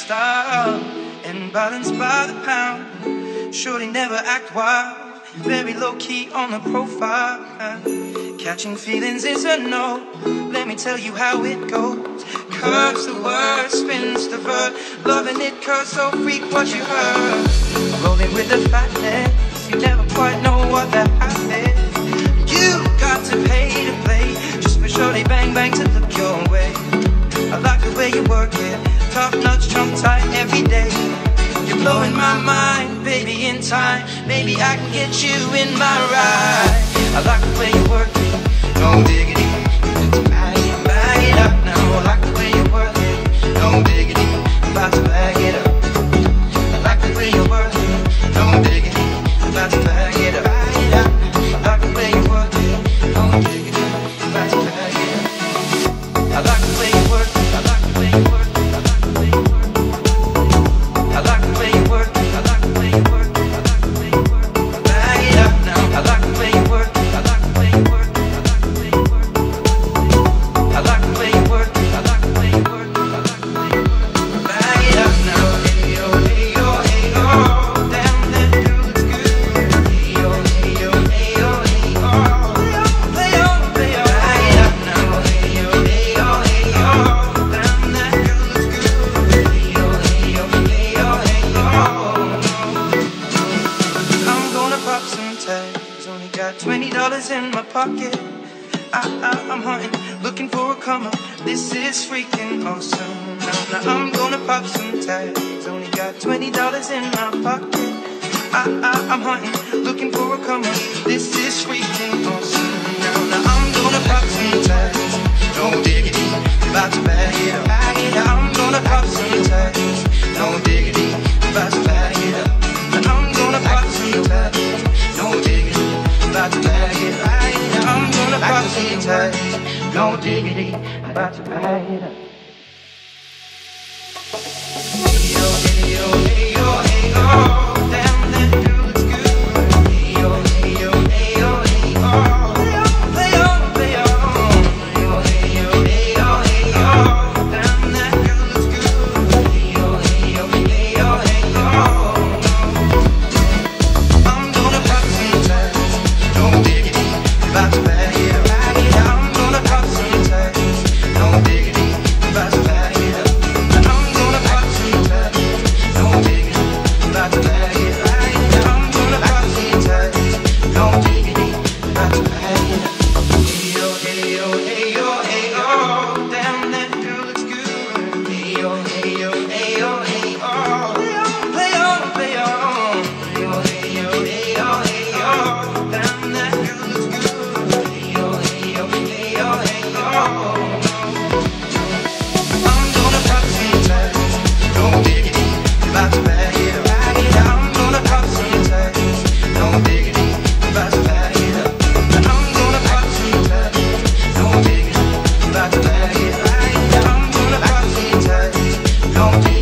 style and balance by the pound. Surely never act wild, very low key on the profile. Catching feelings is a no, let me tell you how it goes. Curves the word, spins the verb, loving it cause so freak what you heard. Rolling with the fatness, you never quite know what that happens. You got to pay to play, just for surely bang bang to look your way. I like the way you work it, top notch, trump tight every day. You're blowing my mind, baby, in time. Maybe I can get you in my ride. I like the way you work it, no diggity. Let's bag it up now. I like the way you work it, no diggity. I'm about to bag it up. I like the way you work it, no diggity. I'm about to bag it up. I like the way you work it, no diggity. I'm about to bag it up. I like the way you work it. I like the way you work it. I like the way you work it. I like the way you work it. I like the way you work it. I like the way you work it. Bag it up now. I like the way you work it. I like the way you work it. I like the way you work it. I like the way you work it. I like the way you work it. I like the way you work it. Bag it up now. Hey yo, hey yo, hey yo. Damn, that girl looks good. Hey yo, hey yo, hey yo, hey yo. Play on, play on. Bag it up now. Hey yo, hey yo, hey yo. Damn, that girl looks good. Hey yo, hey yo, hey yo, hey yo. I'm gonna pop some tags. Only got $20 in my pocket. I'm hunting, looking for a come up. This is freaking awesome. Now I'm gonna pop some tags. Only got $20 in my pocket. I'm hunting, looking for a come up. This is freaking awesome. Now I'm gonna pop some tags. No diggity, about to bag it up. I'm gonna pop some tags. No diggity, about to bag it up. I'm gonna pop some tags. No diggity, about to bag it up. I'm gonna pop some tags. No diggity, about to bag it up. Hey yo, hey yo, hey yo, hey yo. Damn, that girl looks good. Hey yo, hey yo, hey yo, hey yo. Play on, play on. Hey yo, hey yo, hey yo, hey yo. Damn, that girl looks good. Hey yo, hey yo, hey yo, hey yo. I'm gonna pop some tags. No diggity, about to bag it up. I'm gonna pop some tags. No diggity, about to bag it up. I'm gonna pop some tags. No diggity, about to bag it up. I'm gonna pop some tags. No diggity, about to bag it up. Hey yo, hey yo, hey yo, hey yo. Damn, that girl looks good. Hey yo, hey yo, hey yo, hey yo. Play on, play on. Hey yo, hey yo, hey yo, hey yo. Damn, that girl looks good. Hey yo, hey yo, hey yo, hey yo. I'm gonna pop some tags. No diggity, about to bag it up. I'm gonna pop some tags. No diggity, about to bag it up. I'm gonna pop some tags. No diggity, about to bag it up. I'm gonna pop some tags. No diggity.